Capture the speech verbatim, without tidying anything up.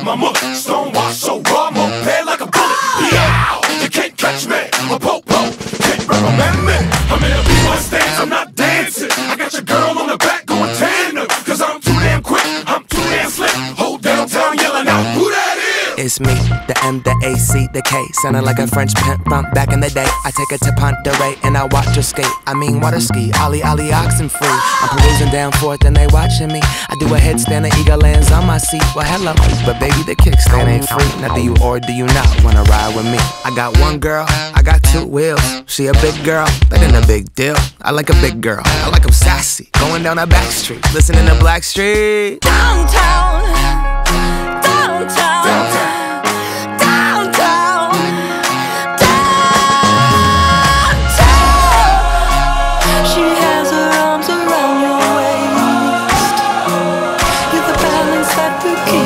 My mother, stonewash so raw, I'm prepared like a bullet. Yeah, you can't catch me, a po-po, can't recommend me. I'm in a B one stance, I'm not dancing. I got your girl on the back going tandem, cause I'm too damn quick, I'm too damn slick. Whole downtown yelling out, who that is? It's me, the M, the A, C, the K. Sounding like a French pimp from back in the day. I take her to Ponderay and I watch her skate. I mean water ski, ollie ollie oxen free. I'm perusing down forth and they watching me. I do a headstand, the eagle lands on my seat. Well hello, but baby the kickstand ain't free. Now do you or do you not wanna ride with me? I got one girl, I got two wheels. She a big girl, that ain't a big deal. I like a big girl, I like 'em sassy. Going down a back street, listening to Black Street. Downtown, downtown, downtown. The